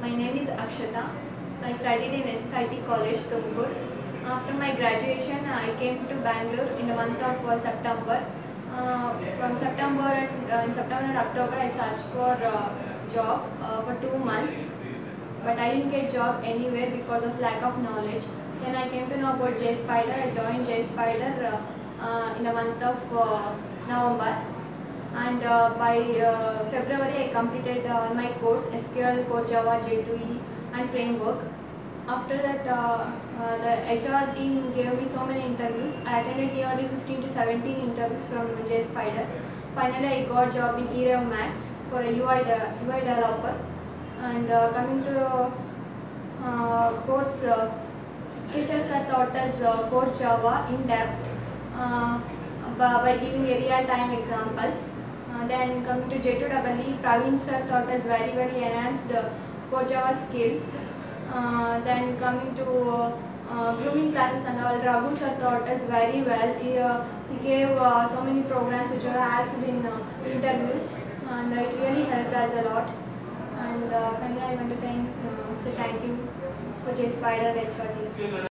My name is Akshata. I studied in SSIT College, Tumkur. After my graduation, I came to Bangalore in the month of September. From September and in September and October, I searched for job for 2 months, but I didn't get job anywhere because of lack of knowledge. Then I came to know about JSpider. I joined JSpider in the month of November. And by February I completed my course SQL, Core Java, J2E and Framework. After that the HR team gave me so many interviews. I attended nearly 15 to 17 interviews from JSpider. Finally I got job in eRev Max for a UI developer. And coming to course, teachers have taught us Core Java in depth by giving real-time examples. Then coming to J2EE, Praveen sir taught us very enhanced Core Java skills. Then coming to grooming classes and all, Raghu sir taught us very well. He gave so many programs which were asked in interviews, and it really helped us a lot. And finally I want to say thank you for JSpider and HRD.